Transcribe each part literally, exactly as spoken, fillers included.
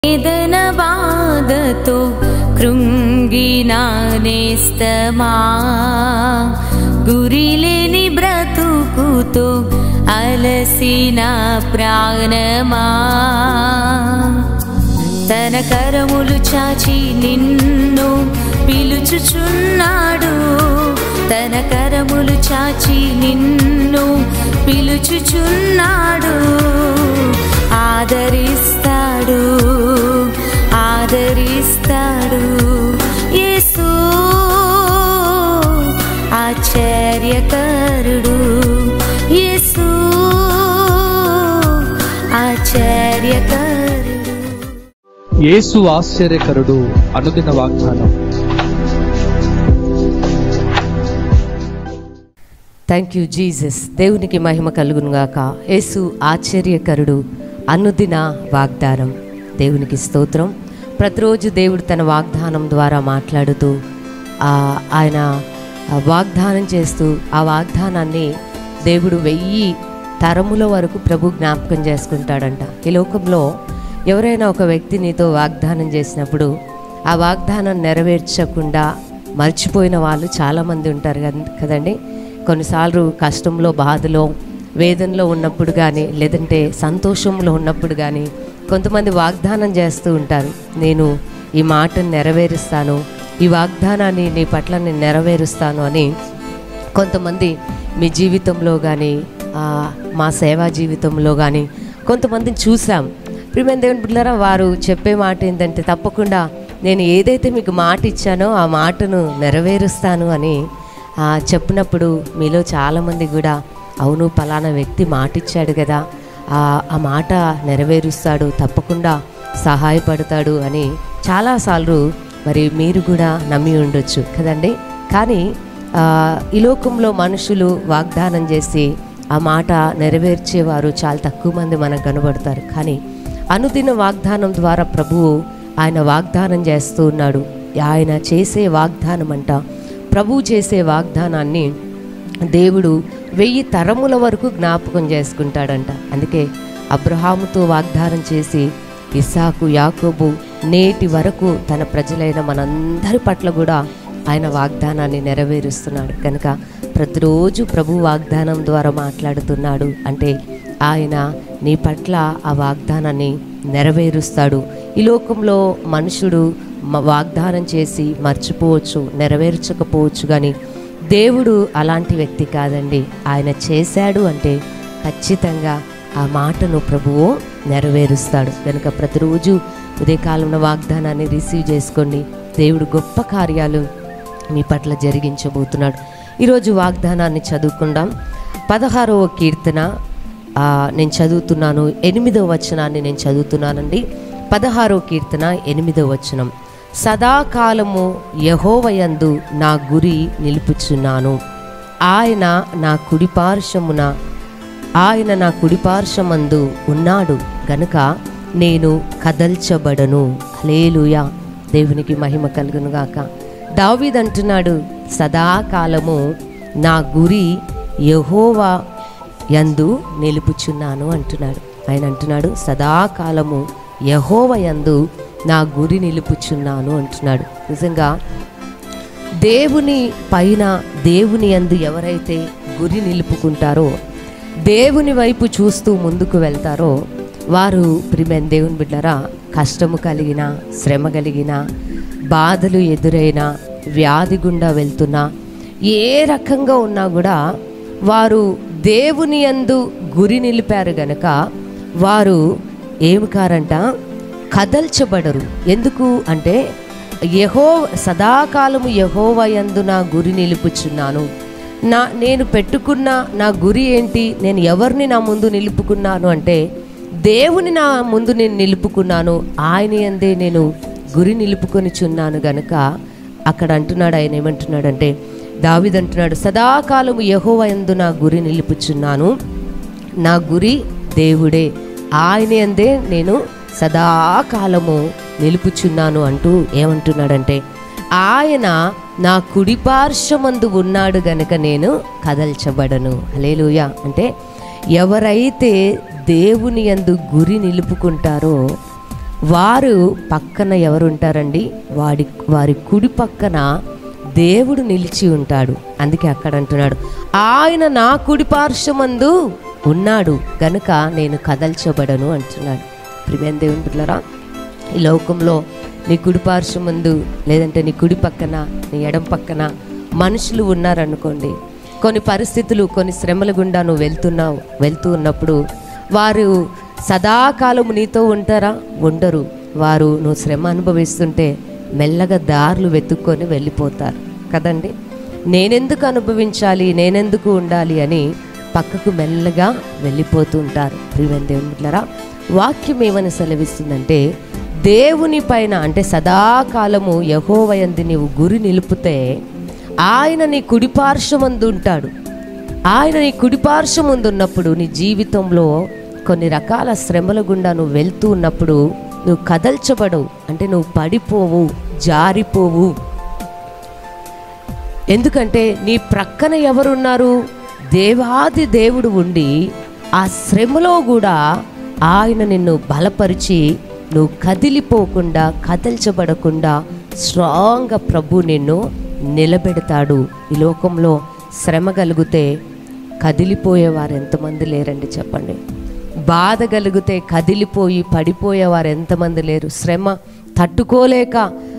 వేదన బాధతో కృంగిన నేస్తమా, గురిలేని బ్రతుకుతో అలసిన ప్రాణమా, తన కరములు చాచి నిన్ను పిలుచుచున్నాడు, తన కరములు చాచి నిన్ను పిలుచుచున్నాడు. ఆదరిస్తాడు ఆదరిస్తాడు యేసు ఆశ్చర్యకరుడు, యేసు ఆశ్చర్యకరుడు. యేసు ఆశ్చర్యకరుడు అనుదిన వాగ్దానం. Thank you Jesus. దేవునికి మహిమ కలుగును గాక. యేసు ఆశ్చర్యకరుడు అనుదిన వాగ్దానం. దేవునికి స్తోత్రం. ప్రతిరోజు దేవుడు తన వాగ్దానం ద్వారా మాట్లాడుతూ ఆయన వాగ్దానం చేస్తూ ఆ వాగ్దానాన్ని దేవుడు వెయ్యి తరముల వరకు ప్రభు జ్ఞాపకం చేసుకుంటాడంట. ఈ లోకంలో ఎవరైనా ఒక వ్యక్తి నీతో వాగ్దానం చేసినప్పుడు ఆ వాగ్దానం నెరవేర్చకుండా మర్చిపోయిన వాళ్ళు చాలామంది ఉంటారు కదండి. కొన్నిసార్లు కష్టంలో, బాధలో, వేదనలో ఉన్నప్పుడు కానీ, లేదంటే సంతోషంలో ఉన్నప్పుడు కానీ కొంతమంది వాగ్దానం చేస్తూ ఉంటారు, నేను ఈ మాటను నెరవేరుస్తాను, ఈ వాగ్దానాన్ని నీ పట్ల నేను నెరవేరుస్తాను అని. కొంతమంది మీ జీవితంలో కానీ, మా సేవా జీవితంలో కానీ కొంతమందిని చూసాం. ప్రియమైన దేవుని బిడ్డలారా, వారు చెప్పే మాట ఏంటంటే, తప్పకుండా నేను ఏదైతే మీకు మాట ఇచ్చానో ఆ మాటను నెరవేరుస్తాను అని చెప్పినప్పుడు మీలో చాలామంది కూడా అవును, పలానా వ్యక్తి మాట ఇచ్చాడు కదా, ఆ మాట నెరవేరుస్తాడు, తప్పకుండా సహాయపడతాడు అని చాలాసార్లు మరి మీరు కూడా నమ్మి ఉండొచ్చు కదండి. కానీ ఈ లోకంలో మనుషులు వాగ్దానం చేసి ఆ మాట నెరవేర్చేవారు చాలా తక్కువ మంది మనకు కనబడతారు. కానీ అనుదిన వాగ్దానం ద్వారా ప్రభువు ఆయన వాగ్దానం చేస్తూ ఉన్నాడు. ఆయన చేసే వాగ్దానం అంట, ప్రభువు చేసే వాగ్దానాన్ని దేవుడు వెయ్యి తరముల వరకు జ్ఞాపకం చేసుకుంటాడంట. అందుకే అబ్రహాముతో వాగ్దానం చేసి ఇస్సాకు, యాకోబు నేటి వరకు తన ప్రజలైన మనందరి పట్ల కూడా ఆయన వాగ్దానాన్ని నెరవేరుస్తున్నాడు. కనుక ప్రతిరోజు ప్రభు వాగ్దానం ద్వారా మాట్లాడుతున్నాడు అంటే ఆయన నీ పట్ల ఆ వాగ్దానాన్ని నెరవేరుస్తాడు. ఈ లోకంలో మనుషుడు వాగ్దానం చేసి మర్చిపోవచ్చు, నెరవేర్చకపోవచ్చు, కానీ దేవుడు అలాంటి వ్యక్తి కాదండి. ఆయన చేశాడు అంటే ఖచ్చితంగా ఆ మాటను ప్రభువు నెరవేరుస్తాడు. కనుక ప్రతిరోజు ఉదయకాలంలో వాగ్దానాన్ని రిసీవ్ చేసుకోండి. దేవుడు గొప్ప కార్యాలు మీ పట్ల జరిగించబోతున్నాడు. ఈరోజు వాగ్దానాన్ని చదువుకుందాం. పదహారవ కీర్తన నేను చదువుతున్నాను, ఎనిమిదవ వచనాన్ని నేను చదువుతున్నానండి. పదహారవ కీర్తన ఎనిమిదవ వచనం. సదాకాలము యెహోవాయందు నా గురి నిలుపుచున్నాను, ఆయన నా కుడిపార్శ్వమున ఆయన నా కుడిపార్శ్వమందు ఉన్నాడు గనుక నేను కదల్చబడను. హల్లెలూయా. దేవునికి మహిమ కలుగును గాక. దావీదు అంటున్నాడు, సదాకాలము నా గురి యెహోవా యందు నిలుపుచున్నాను అంటున్నాడు. ఆయన అంటున్నాడు, సదాకాలము యెహోవా యందు నా గురి నిలుపుచున్నాను అంటున్నాడు. నిజంగా దేవుని పైన, దేవుని యందు ఎవరైతే గురి నిలుపుకుంటారో, దేవుని వైపు చూస్తూ ముందుకు వెళ్తారో వారు ప్రియమైన దేవుని బిడ్డలారా, కష్టము కలిగిన, శ్రమ కలిగిన, బాధలు ఎదురైన, వ్యాధి గుండా వెళ్తున్నా, ఏ రకంగా ఉన్నా కూడా వారు దేవుని యందు గురి నిలిపారు గనక వారు ఏమి కారంట, కదల్చబడరు. ఎందుకు అంటే యెహో సదాకాలము యెహోవా యందు నా గురి నిలుపుచున్నాను. నా నేను పెట్టుకున్న నా గురి ఏంటి, నేను ఎవరిని నా ముందు నిలుపుకున్నాను అంటే దేవుని నా ముందు నేను నిలుపుకున్నాను, ఆయన యందే నేను గురి నిలుపుకొనిచున్నాను గనుక అక్కడ అంటున్నాడు. ఆయన ఏమంటున్నాడంటే, దావీదు అంటున్నాడు, సదాకాలము యెహోవా యందు నా గురి నిలుపుచున్నాను, నా గురి దేవుడే, ఆయన యందే నేను సదాకాలము నిలుపుచున్నాను అంటూ ఏమంటున్నాడంటే, ఆయన నా కుడిపార్శ్వమందు ఉన్నాడు గనుక నేను కదల్చబడను. హల్లెలూయా. అంటే ఎవరైతే దేవుని యందు గురి నిలుపుకుంటారో వారు పక్కన ఎవరుంటారండి? వాడి వారి కుడి పక్కన దేవుడు నిలిచి ఉంటాడు. అందుకే అక్కడ అంటున్నాడు, ఆయన నా కుడి పార్శ్వమందు ఉన్నాడు గనుక నేను కదల్చబడను అంటున్నాడు. ప్రియమైన దేవుని బిడ్డలారా, ఈ లోకంలో నీ కుడి పార్శ్వమందు లేదంటే నీ కుడి పక్కన నీ ఎడం పక్కన మనుషులు ఉన్నారనుకోండి, కొన్ని పరిస్థితులు కొన్ని శ్రమల గుండా నువ్వు వెళ్తున్నావు వెళ్తూ ఉన్నప్పుడు వారు సదాకాలము నీతో ఉంటారా? ఉండరు. వారు నువ్వు శ్రమ అనుభవిస్తుంటే మెల్లగా దారులు వెతుక్కొని వెళ్ళిపోతారు కదండి. నేనెందుకు అనుభవించాలి, నేనెందుకు ఉండాలి అని పక్కకు మెల్లగా వెళ్ళిపోతూ ఉంటారు. ప్రియమైన దేవుని బిడ్డలారా, వాక్యం ఏమని సెలవిస్తుందంటే, దేవుని పైన అంటే సదాకాలము యెహోవా యందు నీవు గురి నిలుపుతే ఆయన నీ కుడిపార్శ్వమందు ఉంటాడు. ఆయన నీ కుడిపార్శ్వమందు ఉన్నప్పుడు నీ జీవితంలో కొన్ని రకాల శ్రమల గుండా నువ్వు వెళ్తూ ఉన్నప్పుడు నువ్వు కదల్చబడవు, అంటే నువ్వు పడిపోవు, జారిపోవు. ఎందుకంటే నీ ప్రక్కన ఎవరున్నారు? దేవాది దేవుడు ఉండి ఆ శ్రమలో కూడా ఆయన నిన్ను బలపరిచి నువ్వు కదిలిపోకుండా కదల్చబడకుండా స్ట్రాంగ్గా ప్రభు నిన్ను నిలబెడతాడు. ఈ లోకంలో శ్రమ కలిగితే కదిలిపోయేవారు ఎంతమంది లేరండి చెప్పండి. బాధ కలిగితే కదిలిపోయి పడిపోయేవారు ఎంతమంది లేరు. శ్రమ తట్టుకోలేక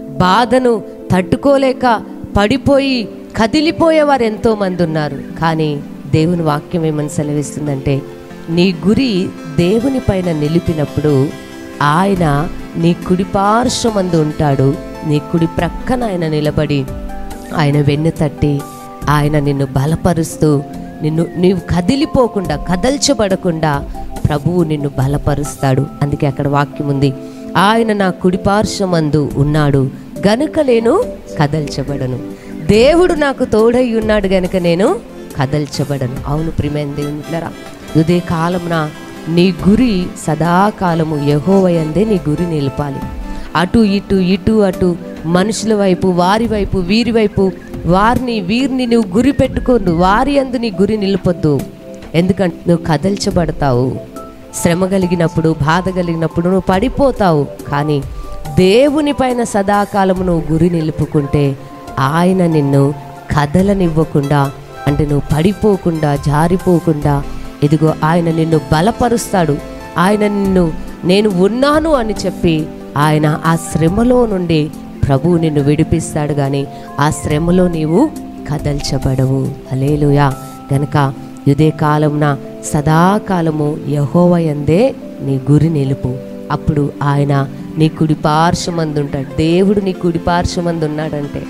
బాధను తట్టుకోలేక పడిపోయి కదిలిపోయేవారు ఎంతోమంది ఉన్నారు. కానీ దేవుని వాక్యం ఏమని సెలవిస్తుందంటే, నీ గురి దేవుని పైన నిలిపినప్పుడు ఆయన నీ కుడి పార్శ్వమందు ఉంటాడు. నీ కుడి ప్రక్కన ఆయన నిలబడి ఆయన వెన్ను తట్టి ఆయన నిన్ను బలపరుస్తూ నిన్ను నీవు కదిలిపోకుండా కదల్చబడకుండా ప్రభువు నిన్ను బలపరుస్తాడు. అందుకే అక్కడ వాక్యం ఉంది, ఆయన నా కుడి పార్శ్వమందు ఉన్నాడు గనుక నేను కదల్చబడను. దేవుడు నాకు తోడై ఉన్నాడు గనుక నేను కదల్చబడను. అవును ప్రియమైన దేవునిలారా, ఉదయ కాలమున నీ గురి సదాకాలము యెహోవా యందే నీ గురి నిలపాలి. అటు ఇటు ఇటు అటు మనుషుల వైపు వారి వైపు వీరి వైపు వారిని వీరిని నువ్వు గురి పెట్టుకోను, వారి యందు నీ గురి నిలపొద్దు. ఎందుకంటే నువ్వు కదల్చబడతావు. శ్రమ కలిగినప్పుడు బాధ కలిగినప్పుడు నువ్వు పడిపోతావు. కానీ దేవుని పైన సదాకాలము నువ్వు గురి నిలుపుకుంటే ఆయన నిన్ను కదలనివ్వకుండా, అంటే నువ్వు పడిపోకుండా జారిపోకుండా, ఇదిగో ఆయన నిన్ను బలపరుస్తాడు. ఆయన నిన్ను నేను ఉన్నాను అని చెప్పి ఆయన ఆ శ్రమలో నుండి ప్రభువు నిన్ను విడిపిస్తాడు. కానీ ఆ శ్రమలో నీవు కదల్చబడవు. హల్లెలూయా. గనుక ఇదే కాలమున సదాకాలము యెహోవా యందే నీ గురి నిలుపు. అప్పుడు ఆయన నీ కుడి పార్శ్వమందు ఉంటాడు. దేవుడు నీ కుడి పార్శ్వమందు ఉన్నాడంటే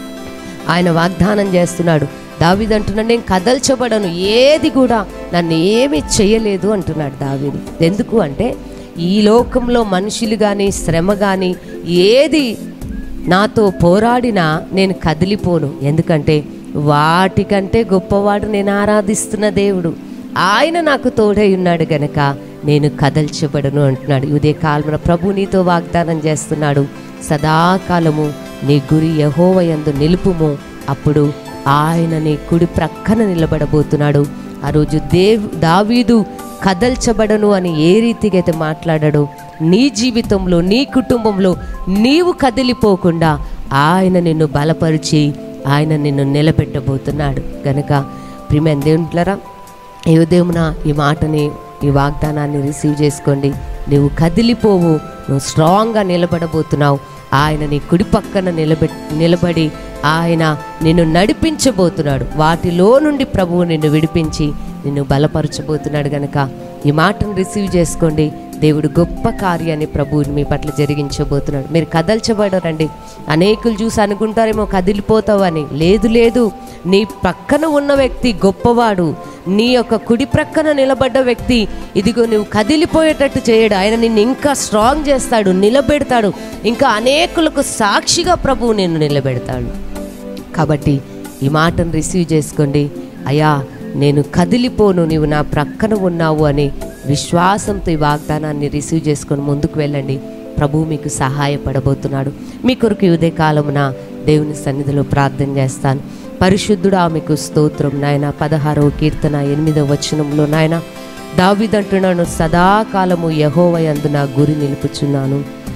ఆయన వాగ్దానం చేస్తున్నాడు. దావీదు అంటున్నాడు, నేను కదల్చబడను, ఏది కూడా నన్ను ఏమీ చేయలేదు అంటున్నాడు దావీదు. ఎందుకు అంటే ఈ లోకంలో మనుషులు కానీ శ్రమ కానీ ఏది నాతో పోరాడినా నేను కదిలిపోను. ఎందుకంటే వాటికంటే గొప్పవాడు నేను ఆరాధిస్తున్న దేవుడు, ఆయన నాకు తోడై ఉన్నాడు గనక నేను కదల్చబడను అంటున్నాడు. ఉదయ కాలమున ప్రభు నీతో వాగ్దానం చేస్తున్నాడు, సదాకాలము నీ గురి యెహోవా యందు నిలుపుము, అప్పుడు ఆయన నీ కుడి ప్రక్కన నిలబడబోతున్నాడు. ఆ రోజు దేవ్ దావీదు కదల్చబడను అని ఏ రీతిగా అయితే మాట్లాడాడో, నీ జీవితంలో నీ కుటుంబంలో నీవు కదిలిపోకుండా ఆయన నిన్ను బలపరిచి ఆయన నిన్ను నిలబెట్టబోతున్నాడు. కనుక ప్రియమైన దేవునిలారా, ఈ ఉదయమున ఈ మాటని ఈ వాగ్దానాన్ని రిసీవ్ చేసుకోండి. నువ్వు కదిలిపోవు, నువ్వు స్ట్రాంగ్గా నిలబడబోతున్నావు. ఆయన నీ కుడి పక్కన నిలబె నిలబడి ఆయన నిన్ను నడిపించబోతున్నాడు. వాటిలో నుండి ప్రభువు నిన్ను విడిపించి నిన్ను బలపరచబోతున్నాడు. కనుక ఈ మాటను రిసీవ్ చేసుకోండి. దేవుడు గొప్ప కార్యాన్ని ప్రభువుని మీ పట్ల జరిగించబోతున్నాడు. మీరు కదల్చబడరండి. అనేకులు చూసి అనుకుంటారేమో కదిలిపోతావని. లేదు లేదు, నీ పక్కన ఉన్న వ్యక్తి గొప్పవాడు. నీ యొక్క కుడి ప్రక్కన నిలబడ్డ వ్యక్తి ఇదిగో నువ్వు కదిలిపోయేటట్టు చేయడు. ఆయన నిన్ను ఇంకా స్ట్రాంగ్ చేస్తాడు, నిలబెడతాడు. ఇంకా అనేకులకు సాక్షిగా ప్రభువు నిన్ను నిలబెడతాడు. కాబట్టి ఈ మాటను రిసీవ్ చేసుకోండి. అయ్యా నేను కదిలిపోను, నీవు నా ప్రక్కన ఉన్నావు అని విశ్వాసంతో ఈ వాగ్దానాన్ని రిసీవ్ చేసుకొని ముందుకు వెళ్ళండి. ప్రభువు మీకు సహాయపడబోతున్నాడు. మీ కొరకు ఉదయ కాలమున దేవుని సన్నిధిలో ప్రార్థన చేస్తాను. పరిశుద్ధుడా మీకు స్తోత్రం నాయన. పదహారవ కీర్తన ఎనిమిదవ వచనంలో నాయన దావీదు అంటున్నాను, సదాకాలము యెహోవా యందు నా గురి నిలుపుచున్నాను.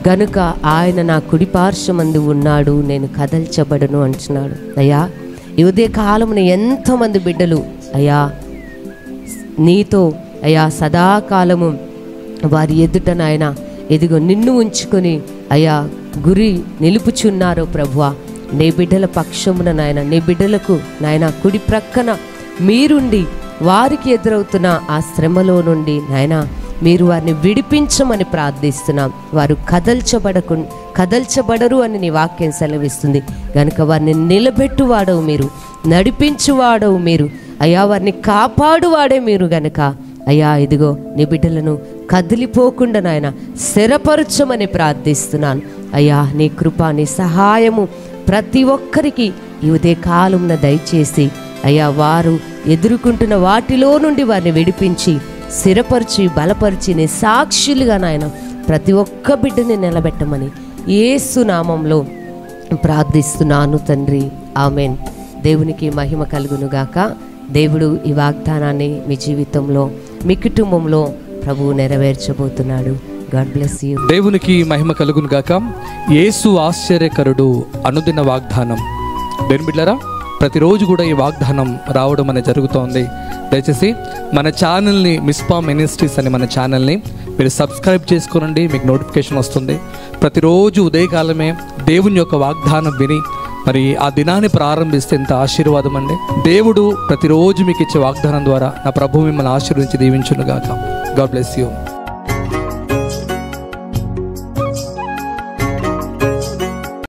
గనుక ఆయన నా కుడి పార్శ్వమందు ఉన్నాడు, నేను కదల్చబడను అంటున్నాడు. అయ్యా ఈ ఉదయ కాలమున ఎంతోమంది బిడ్డలు అయ్యా నీతో అయ్యా సదాకాలము వారి ఎదుట నాయన ఎదిగో నిన్ను ఉంచుకొని అయ్యా గురి నిలుపుచున్నారో ప్రభువా. నీ బిడ్డల పక్షమున నాయన, నీ బిడ్డలకు నాయన కుడి ప్రక్కన మీరుండి వారికి ఎదురవుతున్న ఆ శ్రమలో నుండి నాయన మీరు వారిని విడిపించమని ప్రార్థిస్తున్నాం. వారు కదల్చబడకు కదల్చబడరు అని నీ వాక్యం సెలవిస్తుంది. కనుక వారిని నిలబెట్టువాడవు మీరు, నడిపించువాడవు మీరు, అయ్యా వారిని కాపాడువాడే మీరు. గనుక అయ్యా ఇదిగో నీ బిడ్డలను కదిలిపోకుండా నాయన స్థిరపరచమని ప్రార్థిస్తున్నాను. అయ్యా నీ కృప, నీ సహాయము ప్రతి ఒక్కరికి ఈ ఉదయ కాలంన దయచేసి అయ్యా వారు ఎదుర్కొంటున్న వాటిలో నుండి వారిని విడిపించి స్థిరపరిచి బలపరిచి నీ సాక్షులుగా నాయన ప్రతి ఒక్క బిడ్డని నిలబెట్టమని యేసు నామంలో ప్రార్థిస్తున్నాను తండ్రి, ఆమెన్. దేవునికి మహిమ కలుగునుగాక. దేవుడు ఈ వాగ్దానాన్ని మీ జీవితంలో, మీ కుటుంబంలో ప్రభువు నెరవేర్చబోతున్నాడు. God bless you. దేవునికి మహిమ కలుగును గాక. యేసు ఆశ్చర్యకరుడు అనుదిన వాగ్దానం. దేవుని బిడ్డలారా, ప్రతిరోజు కూడా ఈ వాగ్దానం రావడం అనేది జరుగుతోంది. దయచేసి మన ఛానల్ని, మిస్పా మినిస్ట్రీస్ అని మన ఛానల్ని మీరు సబ్స్క్రైబ్ చేసుకోనండి, మీకు నోటిఫికేషన్ వస్తుంది. ప్రతిరోజు ఉదయకాలమే దేవుని యొక్క వాగ్దానం విని మరి ఆ దినాన్ని ప్రారంభిస్తే ఎంత ఆశీర్వాదం అండి. దేవుడు ప్రతిరోజు మీకు ఇచ్చే వాగ్దానం ద్వారా నా ప్రభువు మిమ్మల్ని ఆశీర్వదించి దీవించును గాక. God bless you.